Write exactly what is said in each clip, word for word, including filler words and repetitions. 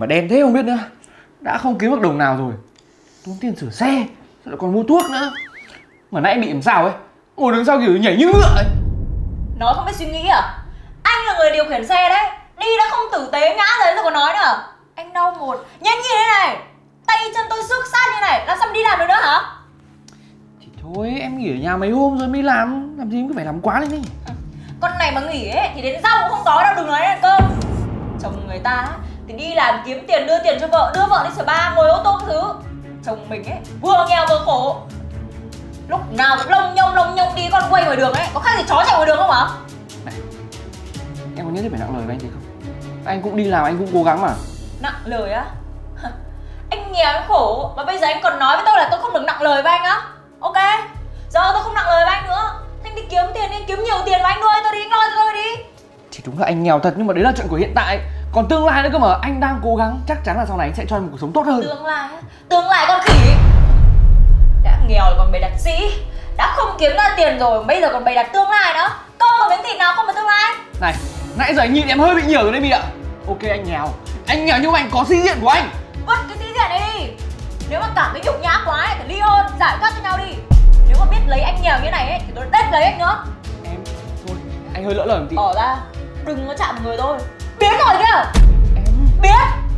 đen thế không biết nữa. Đã không kiếm được đồng nào rồi, tốn tiền sửa xe, lại còn mua thuốc nữa. Mà nãy bị làm sao ấy, ngồi đứng sau kiểu nhảy như ngựa ấy. Nó không biết suy nghĩ à? Anh là người điều khiển xe đấy, đi đã không tử tế ngã rồi rồi còn nói nữa. Anh đau một nhanh như thế này, tay chân tôi xước sát như này, làm sao mà đi làm được nữa hả? Thì thôi em nghỉ ở nhà mấy hôm rồi mới làm, làm gì cứ phải làm quá lên đi. Con này mà nghỉ ấy thì đến rau cũng không có đâu, đừng nói đến cơm. Chồng người ta thì đi làm kiếm tiền đưa tiền cho vợ, đưa vợ đi spa, ngồi ô tô các thứ. Chồng mình ấy vừa nghèo vừa khổ, lúc nào cũng lông nhông lông nhông đi con quay ngoài đường ấy, có khác gì chó chạy ngoài đường không hả? Này, em có nhất thiết phải nặng lời với anh thế không? Anh cũng đi làm, anh cũng cố gắng mà. Nặng lời á? Anh nghèo anh khổ mà bây giờ anh còn nói với tôi là tôi không được nặng lời với anh á? Ok, giờ tôi không nặng lời với anh nữa. Anh đi kiếm tiền, anh kiếm nhiều tiền và anh nuôi tôi đi, anh lo cho tôi đi. Thì đúng là anh nghèo thật, nhưng mà đấy là chuyện của hiện tại. Còn tương lai nữa cơ mà, anh đang cố gắng, chắc chắn là sau này anh sẽ cho em một cuộc sống tốt hơn. Tương lai á? Tương lai con khỉ. Đã nghèo rồi còn bày đặt sĩ, đã không kiếm ra tiền rồi bây giờ còn bày đặt tương lai nữa. Cơm mà miếng thịt nào không mà tương lai. Này, nãy giờ anh nhìn em hơi bị nhiều rồi đấy My ạ. Ok anh nghèo, anh nghèo nhưng mà anh có sĩ diện của anh. Vứt cái sĩ diện này đi. Nếu mà cảm thấy nhục nhã quá ấy, thì ly hôn, giải thoát cho nhau đi. Nếu mà biết lấy anh nghèo như này ấy, thì tôi đếch lấy anh nữa. Em, thôi, anh hơi lỡ lời một tí. Bỏ ra, đừng có chạm vào người tôi. Biến rồi kìa. Em... Biến.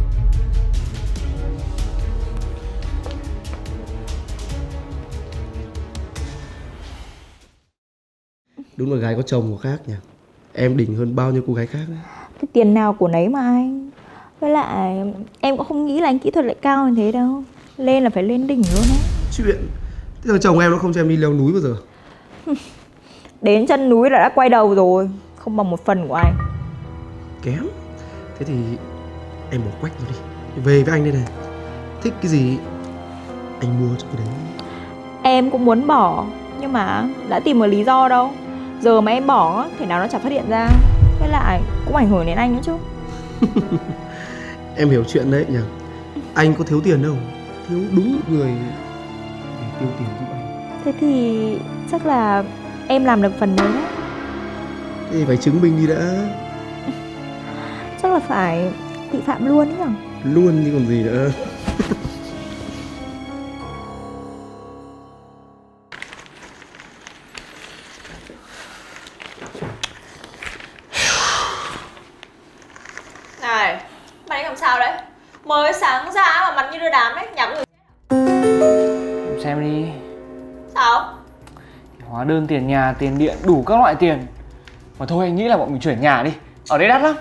Đúng là gái có chồng của khác nhỉ. Em đỉnh hơn bao nhiêu cô gái khác đấy. Cái tiền nào của nấy mà anh. Với lại em cũng không nghĩ là anh kỹ thuật lại cao như thế đâu. Lên là phải lên đỉnh luôn á. Chuyện thế thằng chồng em nó không cho em đi leo núi bao giờ. Đến chân núi là đã quay đầu rồi, không bằng một phần của anh. Kém. Thế thì em bỏ quách rồi đi, về với anh đây này. Thích cái gì anh mua cho cái đấy. Em cũng muốn bỏ, nhưng mà đã tìm một lý do đâu. Giờ mà em bỏ thì nào nó chả phát hiện ra. Với lại cũng ảnh hưởng đến anh nữa chứ. Em hiểu chuyện đấy nhỉ. Anh có thiếu tiền đâu, thiếu đúng một người để tiêu tiền giúp anh. Thế thì chắc là em làm được phần đấy đấy. Thế thì phải chứng minh đi đã. Chắc là phải thị phạm luôn ấy nhỉ. Luôn chứ còn gì nữa. Này, mày làm sao đấy? Mới sáng ra mà mặt như đưa đám đấy, nhà có người. Em xem đi. Sao? Hóa đơn tiền nhà, tiền điện, đủ các loại tiền. Mà thôi anh nghĩ là bọn mình chuyển nhà đi, ở đây đắt lắm.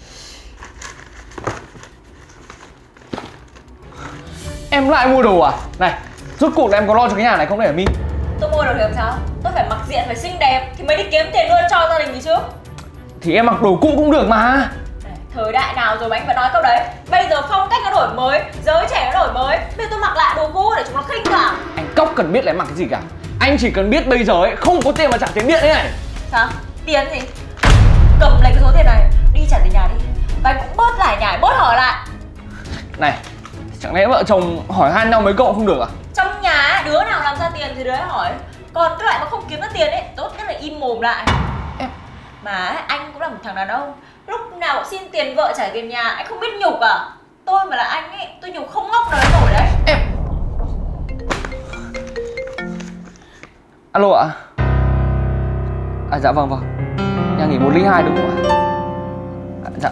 Em lại mua đồ à? Này, rốt cuộc là em có lo cho cái nhà này không đấy hả My? Tôi mua được thì làm sao? Tôi phải mặc diện, phải xinh đẹp thì mới đi kiếm tiền nuôi cho gia đình gì chứ. Thì em mặc đồ cũ cũng được mà. Này, thời đại nào rồi mà anh vẫn nói câu đấy? Bây giờ phong cách nó đổi mới, giới trẻ nó đổi mới. Bây giờ tôi mặc lại đồ cũ để chúng nó khinh cả. Anh cóc cần biết là em mặc cái gì cả. Anh chỉ cần biết bây giờ ấy không có tiền mà trả tiền điện đấy này. Sao? Tiền gì? Cầm lấy cái số tiền này, đi trả tiền nhà đi. Và anh cũng bớt lải nhải, bớt hỏi lại. Này, chẳng lẽ vợ chồng hỏi han nhau mấy cậu không được à? Trong nhà ấy, đứa nào làm ra tiền thì đứa ấy hỏi. Còn cái loại mà không kiếm ra tiền ấy, tốt nhất là im mồm lại. Em... Mà anh cũng là một thằng đàn ông, lúc nào cũng xin tiền vợ trả tiền nhà, anh không biết nhục à? Tôi mà là anh ấy, tôi nhục không ngóc nói nổi đấy. Em... Alo ạ? À dạ vâng vâng. Nhà nghỉ một linh hai đúng không ạ? À, dạ.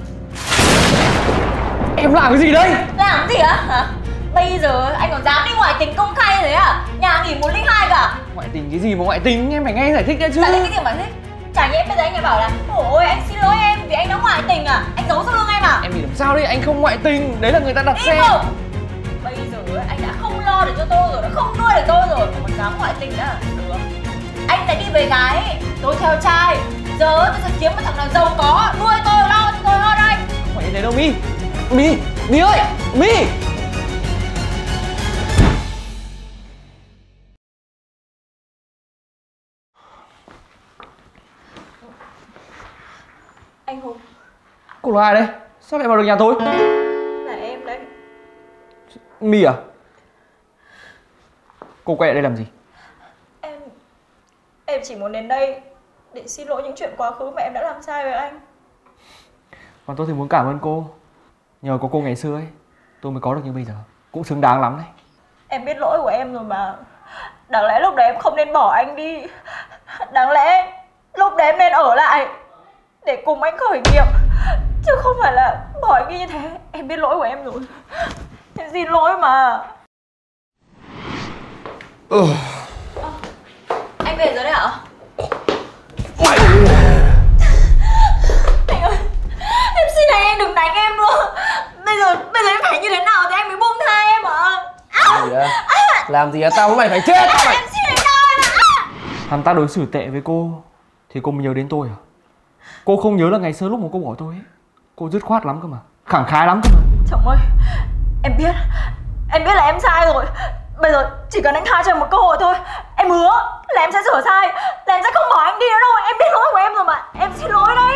Em làm cái gì đây? Làm cái gì á? Hả? Bây giờ anh còn dám đi ngoại tình công khai như thế à? Nhà nghỉ một linh hai cả. Ngoại tình cái gì mà ngoại tình, em phải nghe giải thích đã chứ. Giải thích cái gì mà thích? Chả nhẽ bây giờ anh lại bảo là ôi anh xin lỗi em vì anh đã ngoại tình à? Anh giấu sau lưng em à? Em thì làm sao đấy, anh không ngoại tình, đấy là người ta đặt Im xe. mồm. Bây giờ anh đã không lo được cho tôi rồi, đã không nuôi được tôi rồi, còn dám ngoại tình nữa à? Được. Anh đã đi về gái, tôi theo trai. Giờ tôi sẽ kiếm một thằng nào giàu có, nuôi tôi, lo cho tôi hơn anh. Không phải như thế đâu My. My, My ơi, My. Anh Hùng. Cô là ai đây? Sao lại vào được nhà tôi? Là em đấy. My à? Cô quay lại đây làm gì? Em Em chỉ muốn đến đây để xin lỗi những chuyện quá khứ mà em đã làm sai với anh. Còn tôi thì muốn cảm ơn cô. Nhờ có cô ngày xưa ấy, tôi mới có được như bây giờ. Cũng xứng đáng lắm đấy. Em biết lỗi của em rồi mà. Đáng lẽ lúc đấy em không nên bỏ anh đi. Đáng lẽ lúc đấy em nên ở lại để cùng anh khởi nghiệp, chứ không phải là bỏ anh đi như thế. Em biết lỗi của em rồi. Em xin lỗi mà. Ừ. À, anh về rồi đấy hả? Mày... Anh ơi, em xin này, anh đừng đánh em nữa. Bây giờ bây giờ em phải như thế nào thì anh mới buông tha em ạ? À, gì à? À, làm gì à? Tao với mày phải chết à, mày. em xin anh đau em ạ. Hắn ta đối xử tệ với cô thì cô mới nhớ đến tôi à? Cô không nhớ là ngày xưa lúc mà cô bỏ tôi ấy, cô dứt khoát lắm cơ mà, khẳng khái lắm cơ mà. Chồng ơi, em biết, em biết là em sai rồi. Bây giờ chỉ cần anh tha cho em một cơ hội thôi. Em hứa là em sẽ sửa sai, là em sẽ không bỏ anh đi nữa đâu. Em biết lỗi của em rồi mà. Em xin lỗi đây.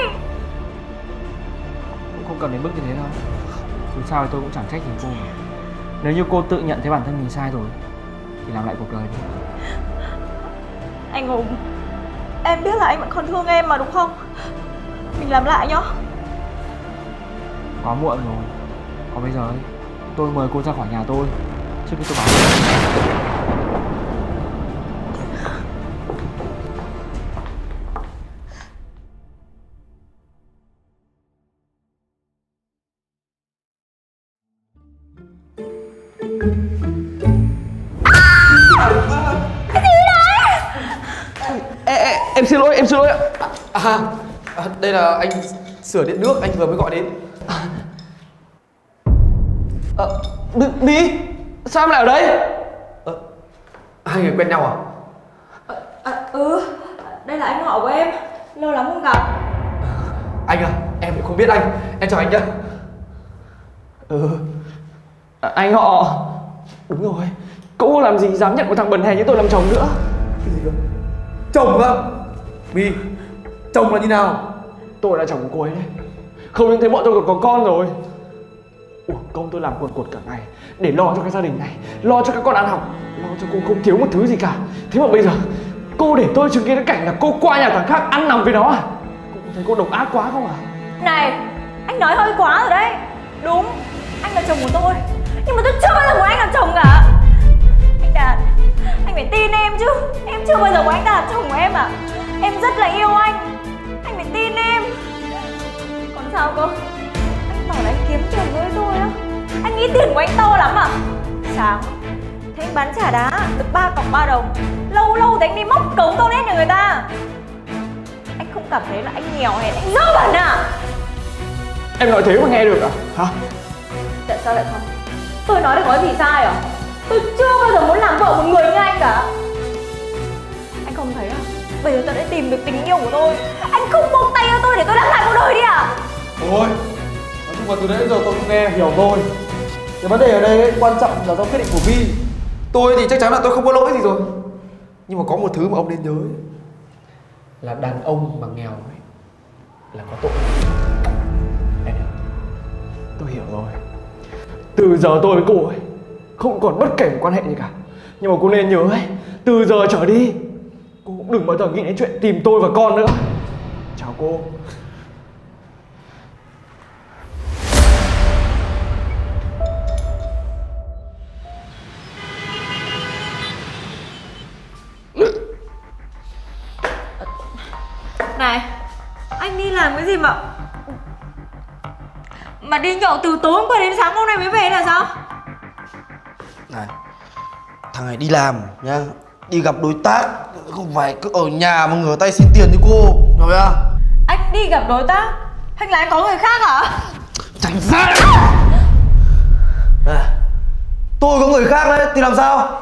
Cũng không cần đến mức như thế đâu. Dù sao thì tôi cũng chẳng trách gì cô mà. Nếu như cô tự nhận thấy bản thân mình sai rồi thì làm lại cuộc đời đi. Anh Hùng, em biết là anh vẫn còn thương em mà đúng không? Mình làm lại nhá. Quá muộn rồi. Còn bây giờ ấy, tôi mời cô ra khỏi nhà tôi trước khi tôi bảo. Ê, ê, em xin lỗi, em xin lỗi. À, à, à, đây là anh sửa điện nước, anh vừa mới gọi đến. À, đi, sao em lại ở đây? À, hai người quen nhau à? À, à, ừ, đây là anh họ của em. Lâu lắm không gặp. Anh à, em lại không biết anh. Em chào anh nhá. Ừ, à, anh họ. Đúng rồi, cô làm gì dám nhận một thằng bần hèn như tôi làm chồng nữa. Cái gì cơ? Chồng á? My, chồng là như nào? Tôi là chồng của cô ấy đấy. Không những thế bọn tôi còn có con rồi. Uổng công tôi làm quần quật cả ngày để lo cho cái gia đình này, lo cho các con ăn học, lo cho cô không thiếu một thứ gì cả. Thế mà bây giờ cô để tôi chứng kiến cái cảnh là cô qua nhà thằng khác ăn nằm với nó à? Cô có thấy cô độc ác quá không à? Này, anh nói hơi quá rồi đấy. Đúng, anh là chồng của tôi, nhưng mà tôi chưa bao giờ muốn anh làm chồng cả. Anh Đạt, anh phải tin em chứ. Em chưa bao giờ muốn anh ta làm chồng của em à? Em rất là yêu anh. Anh phải tin em. Còn sao cơ? Anh bảo là anh kiếm tiền với tôi á. Anh nghĩ tiền của anh to lắm à? Sáng thế anh bán trà đá được ba cọc ba đồng. Lâu lâu thì anh đi móc cống toilet nhà người ta. Anh không cảm thấy là anh nghèo hèn, anh dơ bẩn à? Em nói thế mà nghe được à? Hả? Tại sao lại không? Tôi nói được nói gì sai à? Tôi chưa bao giờ muốn làm vợ một người như anh cả. Anh không thấy à? Bây giờ tôi đã tìm được tình yêu của tôi. Anh không buông tay cho tôi để tôi làm lại cuộc đời đi à? Thôi, nói chung là từ đấy đến giờ tôi cũng nghe hiểu rồi. Cái vấn đề ở đây ấy, quan trọng là do quyết định của Vi. Tôi thì chắc chắn là tôi không có lỗi gì rồi. Nhưng mà có một thứ mà ông nên nhớ ấy, là đàn ông mà nghèo ấy là có tội. Em hiểu. Tôi hiểu rồi. Từ giờ tôi với cô ấy không còn bất kể một quan hệ gì cả. Nhưng mà cô nên nhớ ấy, từ giờ trở đi cô cũng đừng bao giờ nghĩ đến chuyện tìm tôi và con nữa. Chào cô. Này, anh đi làm cái gì mà Mà đi nhậu từ tối hôm qua đến sáng hôm nay mới về là sao? Này, thằng này đi làm nhá, đi gặp đối tác, không phải cứ ở nhà mà ngửa tay xin tiền như cô, hiểu chưa? Anh đi gặp đối tác? Hay là anh có người khác hả? Tránh ra! À, tôi có người khác đấy, thì làm sao?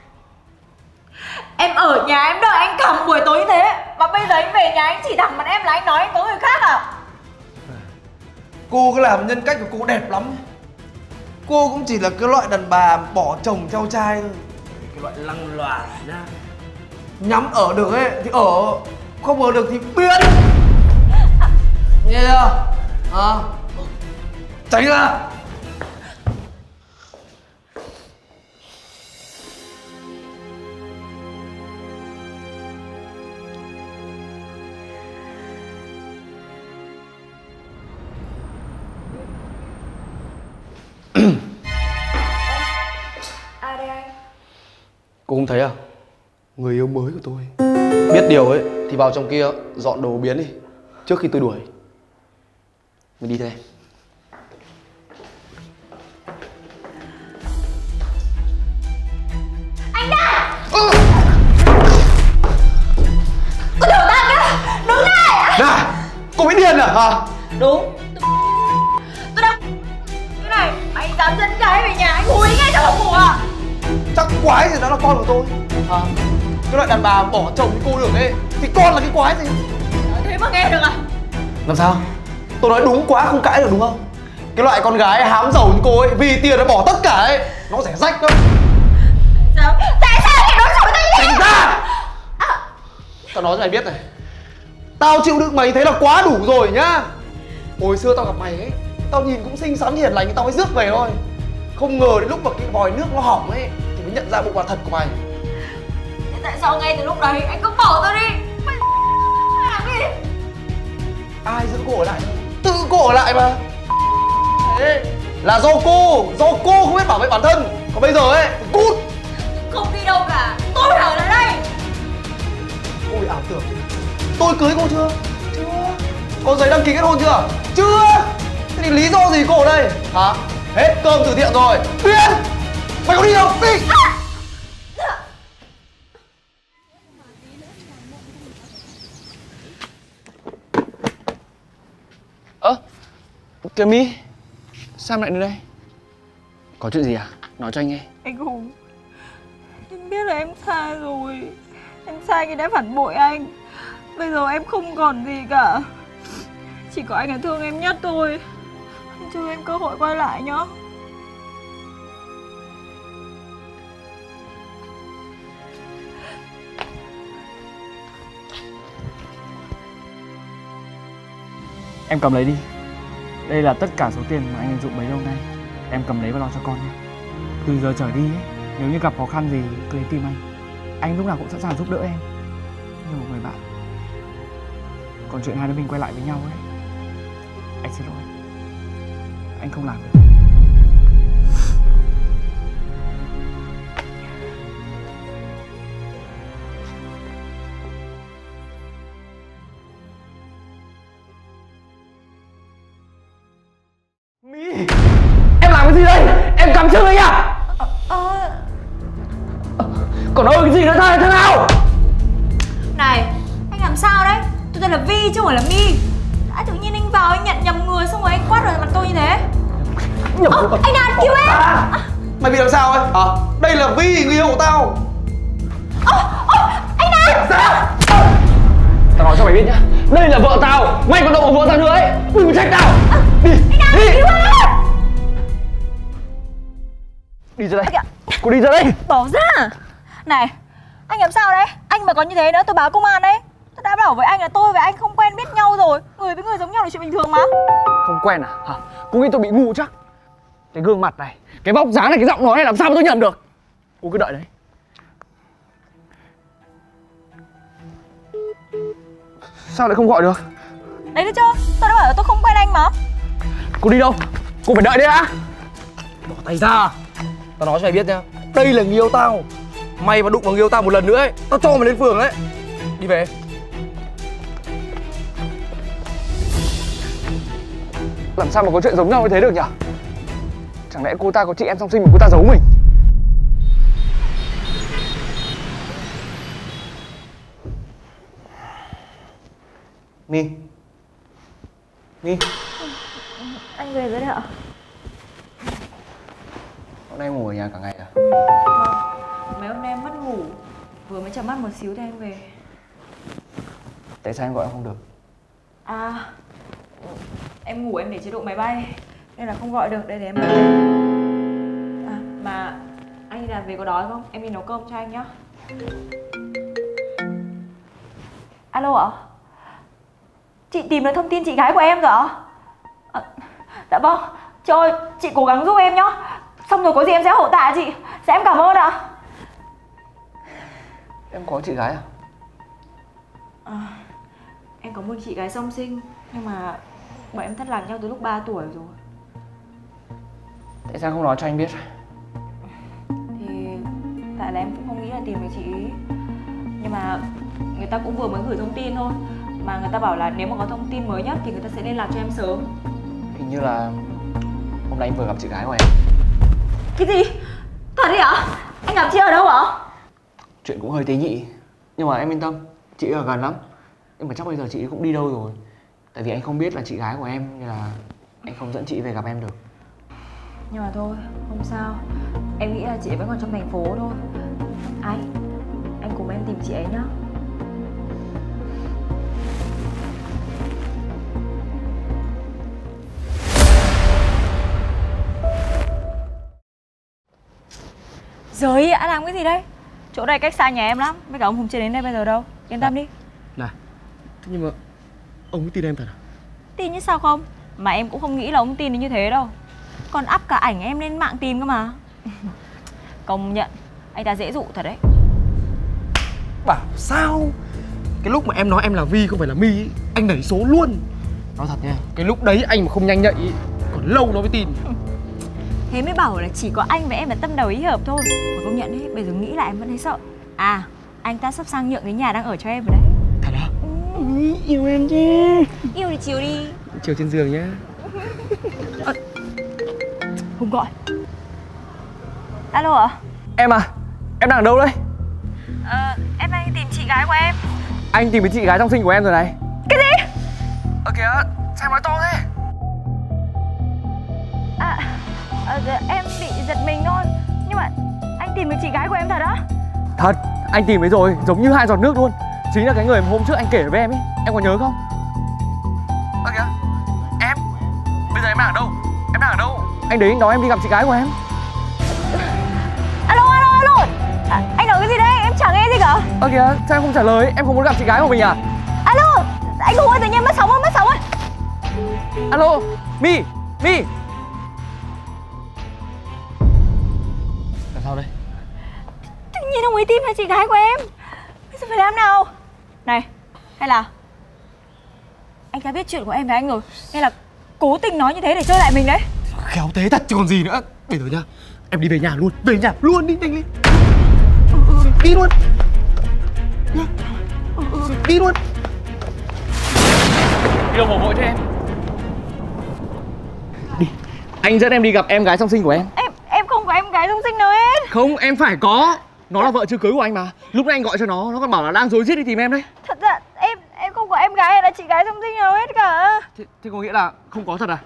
Em ở nhà em đợi anh cả một buổi tối như thế, mà bây giờ anh về nhà anh chỉ thẳng mặt em là anh nói anh có người khác à? Cô cứ làm nhân cách của cô đẹp lắm. Cô cũng chỉ là cái loại đàn bà bỏ chồng theo trai thôi. Cái loại lăng loàn nhá. Nhắm ở được ấy thì ở, không ở được thì biến. Nghe chưa? À, tránh ra. Ai đây anh? Cô không thấy à? Người yêu mới của tôi. Biết điều ấy thì vào trong kia dọn đồ biến đi, trước khi tôi đuổi. Mình đi thôi. Anh Đạt! Ừ. Tôi đổ tan đấy! Đứng đây! Này! Cô bị điên à hả? Đúng. Tôi đang... Cái này, anh dám dẫn gái về nhà anh húi ngay trong phòng ngủ à? Chắc quái gì đó là con của tôi hả? Cái loại đàn bà bỏ chồng với cô được ấy thì con là cái quái gì? Thế mà nghe được à? Làm sao? Tôi nói đúng quá không cãi được đúng không? Cái loại con gái hám giàu như cô ấy vì tiền nó bỏ tất cả ấy, nó rẻ rách lắm. Sao? Tại sao anh nói xấu tôi như thế? Tránh ra! À. Tao nói cho mày biết này, tao chịu đựng mày thế là quá đủ rồi nhá. Hồi xưa tao gặp mày ấy, tao nhìn cũng xinh xắn hiền lành, tao mới rước về thôi. Không ngờ đến lúc mà cái vòi nước nó hỏng ấy thì mới nhận ra bộ mặt thật của mày. Thế tại sao ngay từ lúc đấy anh cứ bỏ tôi đi? Mày làm gì? Ai giữ cô ở lại? Tự cô ở lại mà. Thế là do cô, do cô không biết bảo vệ bản thân. Còn bây giờ ấy, cút. Không đi đâu cả, tôi phải ở lại đây. Cô bị ảo tưởng. Tôi cưới cô chưa? Chưa. Có giấy đăng ký kết hôn chưa? Chưa. Thế thì lý do gì cô ở đây? Hả? Hết cơm từ thiện rồi. Tuyên! Mày có đi đâu? Đi! À! Ơ, Kìa My, sao em lại đến đây? Có chuyện gì à? Nói cho anh nghe. Anh Hùng, em biết là em sai rồi. Em sai khi đã phản bội anh. Bây giờ em không còn gì cả. Chỉ có anh là thương em nhất thôi. Anh cho em cơ hội quay lại nhá. Em cầm lấy đi. Đây là tất cả số tiền mà anh dành dụm bấy lâu nay. Em cầm lấy và lo cho con nhé. Từ giờ trở đi ấy, nếu như gặp khó khăn gì cứ đến tìm anh. Anh lúc nào cũng sẵn sàng giúp đỡ em như một người bạn. Còn chuyện hai đứa mình quay lại với nhau ấy, anh xin lỗi, anh không làm được. My, em làm cái gì đây? Em cắm chừng anh à? Ờ... Còn ơi cái gì nữa thôi, thế nào? Này, anh làm sao đấy? Tôi tên là Vi chứ không phải là My. Đã tự nhiên anh vào anh nhận nhầm người xong rồi anh quát vào mặt tôi như thế. Nhầm Ờ, người. anh Đạt cứu em! À, mày bị làm sao ấy? Hả? Đây là Vi, người yêu của tao. Ơ, ơ, anh Đạt! Sao? Tao nói cho mày biết nhá, đây là vợ tao, mày còn động vào vợ tao nữa ấy, đừng trách tao. À, đi, anh Đạt, đi, cứu em! đi ra đây, cô đi ra đây. Bỏ ra! Này, anh làm sao đấy? Anh mà có như thế nữa tôi báo công an đấy. Tôi đã bảo với anh là tôi và anh không quen biết nhau rồi. Người với người giống nhau là chuyện bình thường mà. Không quen à? Hả? Cô nghĩ tôi bị ngu chắc? Cái gương mặt này, cái vóc dáng này, cái giọng nói này làm sao mà tôi nhận được? Cô cứ đợi đấy. Sao lại không gọi được? Đấy được chưa? Tôi đã bảo là tôi không quen anh mà. Cô đi đâu? Cô phải đợi đấy đã. Bỏ tay ra. Tao nói cho mày biết nhá, đây là người yêu tao. Mày mà đụng vào người yêu tao một lần nữa ấy, tao cho mày lên phường đấy. Đi về. Làm sao mà có chuyện giống nhau như thế được nhỉ? Chẳng lẽ cô ta có chị em song sinh mà cô ta giấu mình? My, My, Anh về rồi đấy ạ? hôm nay ngủ ở nhà cả ngày à? Vâng, mấy hôm nay em mất ngủ. Vừa mới chợp mắt một xíu thì anh về. Tại sao anh gọi em không được? À, em ngủ em để chế độ máy bay nên là không gọi được. Đây để em nói. À, mà anh đi làm về có đói không? Em đi nấu cơm cho anh nhá. Alo ạ? Chị tìm được thông tin chị gái của em rồi ạ? À, dạ vâng. Trời ơi, chị cố gắng giúp em nhá. Xong rồi có gì em sẽ hậu tạ chị. Dạ em cảm ơn ạ. Em có chị gái à? À, em có một chị gái song sinh nhưng mà bọn em thất lạc nhau từ lúc ba tuổi rồi. Tại sao không nói cho anh biết? Thì tại là em cũng không nghĩ là tìm được chị ý. Nhưng mà người ta cũng vừa mới gửi thông tin thôi. Mà người ta bảo là nếu mà có thông tin mới nhất thì người ta sẽ liên lạc cho em sớm. Hình như là hôm nay anh vừa gặp chị gái của em. Cái gì? Thật đấy hả? Anh gặp chị ở đâu hả? Chuyện cũng hơi tế nhị. Nhưng mà em yên tâm, chị ở gần lắm. Nhưng mà chắc bây giờ chị cũng đi đâu rồi. Tại vì anh không biết là chị gái của em, nên là anh không dẫn chị về gặp em được. Nhưng mà thôi, không sao. Em nghĩ là chị vẫn còn trong thành phố thôi. Anh, anh cùng em tìm chị ấy nhá. Giới ạ, làm cái gì đây? Chỗ này cách xa nhà em lắm. Với cả ông Hùng chưa đến đây bây giờ đâu. Yên tâm đi. Này, thế nhưng mà ông ấy tin em thật à? Tin chứ sao không? Mà em cũng không nghĩ là ông tin đến như thế đâu. Còn up cả ảnh em lên mạng tìm cơ mà. Công nhận, anh ta dễ dụ thật đấy. Bảo sao? Cái lúc mà em nói em là Vi không phải là My ý, anh đẩy số luôn. Nói thật nha, cái lúc đấy anh mà không nhanh nhạy ý, còn lâu nó mới tin. Thế mới bảo là chỉ có anh và em là tâm đầu ý hợp thôi. Mà công nhận đấy, bây giờ nghĩ lại em vẫn thấy sợ. À, anh ta sắp sang nhượng cái nhà đang ở cho em rồi đấy. Thật à? Ừ. Ừ, yêu em chứ. Yêu thì chiều đi. Chiều trên giường nhá. À, Hùng gọi. Alo ạ? Em à, em đang ở đâu đấy? Ờ, em đang tìm chị gái của em. Anh tìm thấy chị gái trong sinh của em rồi này. Cái gì? Ơ kìa, sao em nói to thế? À, à, em bị giật mình thôi. Nhưng mà anh tìm được chị gái của em thật á? Thật, anh tìm thấy rồi, giống như hai giọt nước luôn. Chính là cái người mà hôm trước anh kể với em ấy. Em còn nhớ không? Ơ kìa, em, bây giờ em đang ở đâu? Em đang ở đâu? Anh đấy anh nói em đi gặp chị gái của em. Alo, alo, alo. À, anh nói cái gì đấy? Em chẳng nghe gì cả. Ơ kìa, sao em không trả lời? Em không muốn gặp chị gái của mình à? Alo, anh Hùng ơi, tự nhiên mất sóng rồi, mất sóng rồi. Alo, My, My. Làm sao đây? Tự nhiên ông ấy tìm thấy chị gái của em. Bây giờ phải làm nào? Này, hay là anh ta biết chuyện của em với anh rồi, hay là cố tình nói như thế để chơi lại mình đấy? Khéo thế thật chứ còn gì nữa. Bây giờ nhá, em đi về nhà luôn, về nhà luôn đi, nhanh lên. Ừ, ừ, đi luôn. Nhá. Ừ, ừ, đi luôn. Đi đâu mà vội thế em? Đi, anh dẫn em đi gặp em gái song sinh của em. Em em không có em gái song sinh nào hết. Không, em phải có. Nó là vợ chưa cưới của anh mà. Lúc nãy anh gọi cho nó, nó còn bảo là đang rối rít đi tìm em đấy. Thật ra em em không có em gái hay là chị gái song sinh nào hết cả. Thế, thế có nghĩa là không có thật à?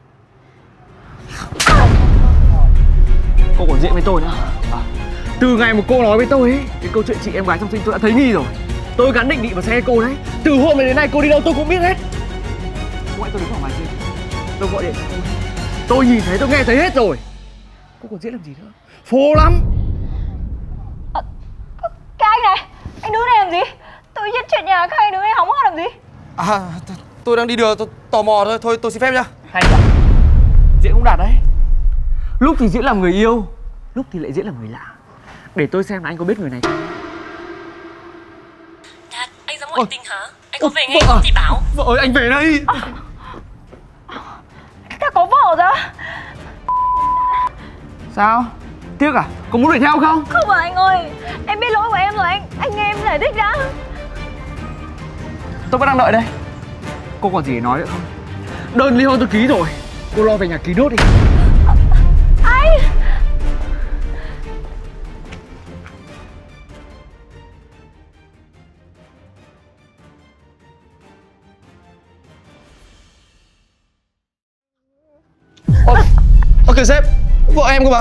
Cô còn diễn với tôi nữa à? Từ ngày mà cô nói với tôi ấy, cái câu chuyện chị em gái song sinh tôi đã thấy nghi rồi. Tôi gắn định vị vào xe cô đấy. Từ hôm nay đến nay cô đi đâu tôi cũng biết hết. Cô hãy tôi đứng ở ngoài kia. Tôi gọi điện cho cô. Tôi nhìn thấy, tôi nghe thấy hết rồi. Cô còn diễn làm gì nữa? Phô lắm. À, cái anh này, anh đứng đây làm gì? Tôi biết chuyện nhà các anh đứng đây hóng hớt làm gì? À, tôi đang đi đường, tôi tò mò thôi, thôi tôi xin phép nhá. Hay nhỉ? Diễn cũng đạt đấy. Lúc thì diễn làm người yêu, lúc thì lại diễn làm người lạ. Để tôi xem là anh có biết người này không. Đạt, anh ra ngoại tình hả? Anh có về ngay vợ không à? thì bảo. Vợ ơi, anh về đây. À, ta có vợ rồi. Sao? Tiếc à? Có muốn đuổi theo không? Không phải anh ơi, em biết lỗi của em rồi anh. Anh nghe em giải thích đã. Tôi vẫn đang đợi đây. Cô còn gì để nói nữa không? Đơn ly hôn tôi ký rồi. Cô lo về nhà ký nốt đi. Anh! Ôi, ơ kìa sếp, vợ em cơ mà.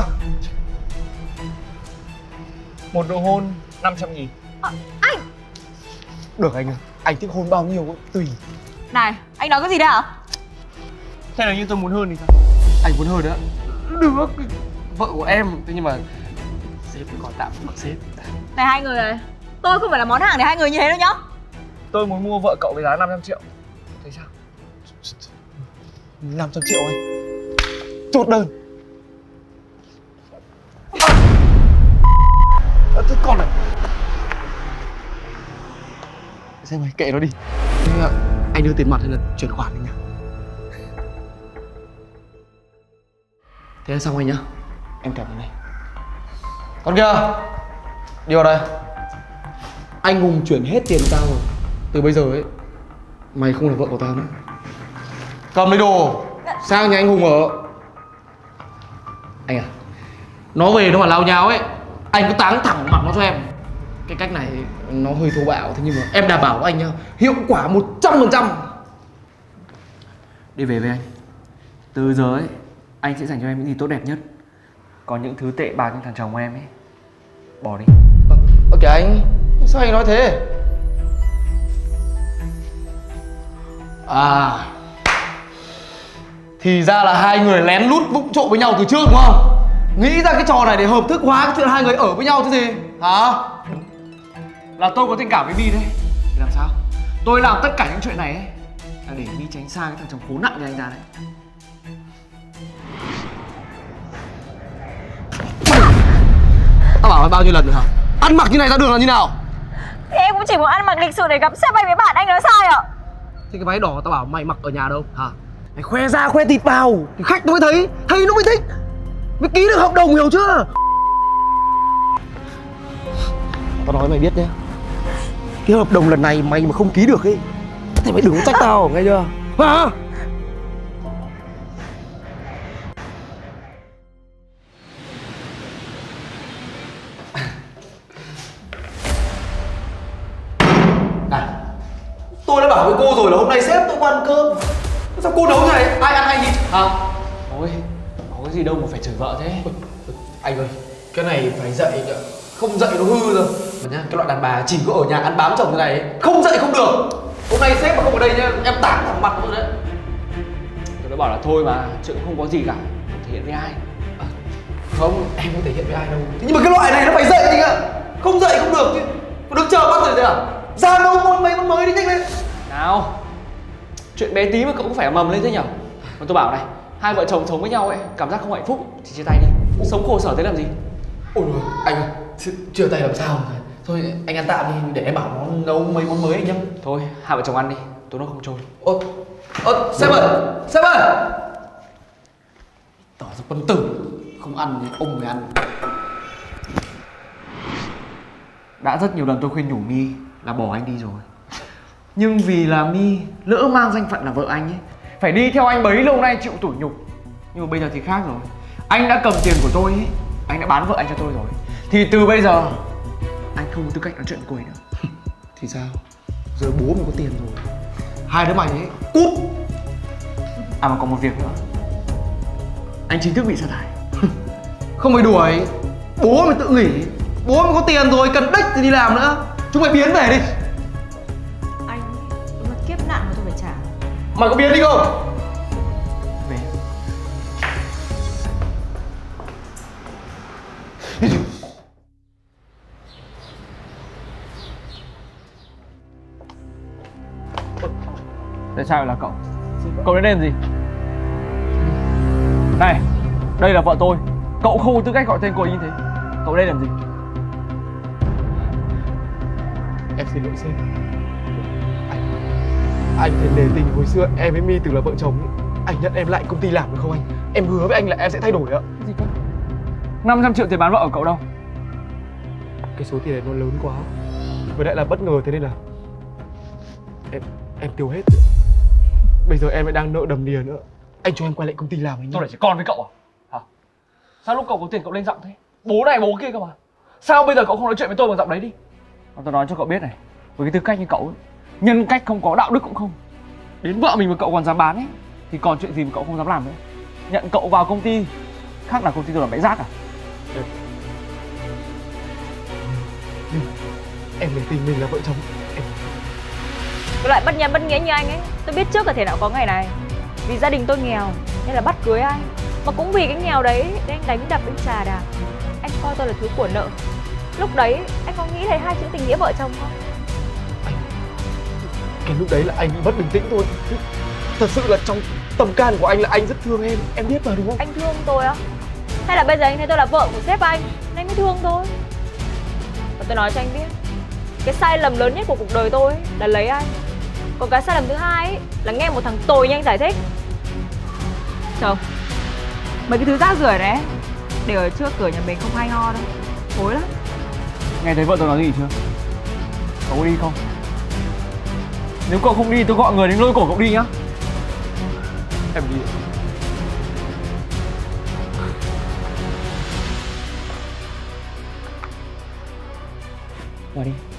Một nụ hôn năm trăm nghìn. À, anh! Được anh ơi, anh thích hôn bao nhiêu cũng tùy. Này, anh nói cái gì đấy hả? Thế là như tôi muốn hơn thì sao? Anh muốn hơn nữa. Được, vợ của em, thế nhưng mà sếp còn tạm vợ sếp. Này hai người này, tôi không phải là món hàng để hai người như thế đâu nhá. Tôi muốn mua vợ cậu với giá năm trăm triệu. Thấy sao? năm trăm triệu anh. Chốt đơn. À, thế còn này. Xem mày, kệ nó đi. Thế là anh đưa tiền mặt hay là chuyển khoản anh nhá? Thế xong anh nhá. Em kẹp vào đây. Con kia, đi vào đây. Anh Hùng chuyển hết tiền tao rồi. Từ bây giờ ấy, mày không là vợ của tao nữa. Cầm lấy đồ, sang nhà anh Hùng ở. Anh à, nó về nó mà lao nháo ấy, anh cứ táng thẳng mặt nó cho em. Cái cách này nó hơi thô bạo, thế nhưng mà em đảm bảo với anh nhá, hiệu quả một trăm phần trăm. Đi về với anh. Từ giờ ấy, anh sẽ dành cho em những gì tốt đẹp nhất. Còn những thứ tệ bạc như thằng chồng em ấy, bỏ đi. Ơ kìa anh, sao anh nói thế? À, thì ra là hai người lén lút vụng trộm với nhau từ trước đúng không? Nghĩ ra cái trò này để hợp thức hóa cái chuyện hai người ở với nhau chứ gì? Hả? Là tôi có tình cảm với My đấy. Thì làm sao? Tôi làm tất cả những chuyện này ấy là để My tránh xa cái thằng chồng khốn nạn như anh ra đấy. Tao bảo mày bao nhiêu lần rồi hả? Ăn mặc như này ra đường là như nào? Thì em cũng chỉ muốn ăn mặc lịch sự để gặp sếp anh với bạn, anh nói sai ạ? Thế cái váy đỏ tao bảo mày mặc ở nhà đâu hả? Mày khoe ra khoe thịt vào thì khách nó mới thấy, thấy nó mới thích. Mới ký được hợp đồng, hiểu chưa? Tao nói mày biết nhé, cái hợp đồng lần này mày mà không ký được ấy thì mày đừng có trách tao, nghe chưa? Hả? Này, tôi đã bảo với cô rồi là hôm nay sếp tôi qua ăn cơm. Sao cô nấu như này? Ai ăn hay gì? Hả? Ôi, có cái gì đâu mà phải chửi vợ thế. Anh ơi, cái này phải dạy nhá. Không dạy nó hư rồi. Mà nhá, cái loại đàn bà chỉ có ở nhà ăn bám chồng như này ấy, không dạy không được. Hôm nay sếp mà không ở đây nhá, em tảng thẳng mặt luôn đấy. Tôi đã bảo là thôi mà, chuyện không có gì cả. Không thể hiện với ai. À, không, em không thể hiện với ai đâu. Thế nhưng mà cái loại này nó phải dạy anh ạ. Không dạy không được chứ. Có đứng chờ bắt rồi thế à? Ra đâu con mấy con mới đi nhanh lên. Nào, chuyện bé tí mà cậu cũng phải mầm lên thế nhở? Mà tôi bảo này, hai vợ chồng sống với nhau ấy, cảm giác không hạnh phúc thì chia tay đi. Sống khổ sở thế làm gì? Ôi rồi, anh ơi, chia tay làm sao? Thôi anh ăn tạm đi, để em bảo nó nấu mấy món mới anh nhá. Thôi, hai vợ chồng ăn đi, tôi nó không trôi. Ơ, ơ, sếp ơi, sếp ơi. Tỏ ra quân tử, không ăn thì ông mới ăn. Đã rất nhiều lần tôi khuyên nhủ My là bỏ anh đi rồi. Nhưng vì là My lỡ mang danh phận là vợ anh ấy, phải đi theo anh bấy lâu nay chịu tủi nhục. Nhưng mà bây giờ thì khác rồi. Anh đã cầm tiền của tôi ấy, anh đã bán vợ anh cho tôi rồi. Thì từ bây giờ anh không có tư cách nói chuyện với cô ấy nữa. Thì sao? Giờ bố mình có tiền rồi. Hai đứa mày ấy, cút. À mà còn một việc nữa. Anh chính thức bị sa thải. Không phải đuổi. Bố mày tự nghỉ. Bố mày có tiền rồi, cần đích thì đi làm nữa. Chúng mày biến về đi. Anh ấy, đúng là kiếp nạn mà tôi phải trả. Mày có biến đi không? Về. Tại sao lại là cậu? Cậu đến đây làm gì? Này, đây là vợ tôi. Cậu không có tư cách gọi tên cô ấy như thế. Cậu đây làm gì? Em xin lỗi sếp. Anh Anh thấy nề tình hồi xưa em với My từng là vợ chồng ấy. Anh nhận em lại công ty làm được không anh? Em hứa với anh là em sẽ thay đổi ạ. Cái gì cơ? năm trăm triệu tiền bán vợ ở cậu đâu? Cái số tiền này nó lớn quá. Với lại là bất ngờ thế nên là Em em tiêu hết rồi. Bây giờ em lại đang nợ đầm đìa nữa. Anh cho em quay lại công ty làm anh nhé. Tôi để trẻ con với cậu à? Hả? Sao lúc cậu có tiền cậu lên giọng thế? Bố này bố kia cơ mà. Sao bây giờ cậu không nói chuyện với tôi bằng giọng đấy đi? Mà tôi nói cho cậu biết này, với cái tư cách như cậu ấy, nhân cách không có, đạo đức cũng không, đến vợ mình mà cậu còn dám bán ấy, thì còn chuyện gì mà cậu không dám làm nữa. Nhận cậu vào công ty khác là công ty tôi làm bãi rác à? Ừ. Ừ. Em để tình mình là vợ chồng em... Cái loại bất nhân bất nghĩa như anh ấy, tôi biết trước là thể nào có ngày này. Vì gia đình tôi nghèo nên là bắt cưới anh. Mà cũng vì cái nghèo đấy để anh đánh đập, anh chà đạp. Anh coi tôi là thứ của nợ. Lúc đấy anh có nghĩ thấy hai chữ tình nghĩa vợ chồng không? Anh... Cái lúc đấy là anh bị mất bình tĩnh thôi. Thật sự là trong tâm can của anh là anh rất thương em. Em biết mà đúng không? Anh thương tôi á? Hay là bây giờ anh thấy tôi là vợ của sếp anh nên anh mới thương tôi? Và tôi nói cho anh biết, cái sai lầm lớn nhất của cuộc đời tôi là lấy anh. Còn cái sai lầm thứ hai ấy, là nghe một thằng tồi như anh giải thích. Chồng, Mấy cái thứ rác rưởi này để ở trước cửa nhà mình không hay ho đâu, thối lắm. Nghe thấy vợ tôi nói gì chưa? Cậu có đi không? Nếu cậu không đi tôi gọi người đến lôi cổ cậu đi nhá. Em đi. Vào đi.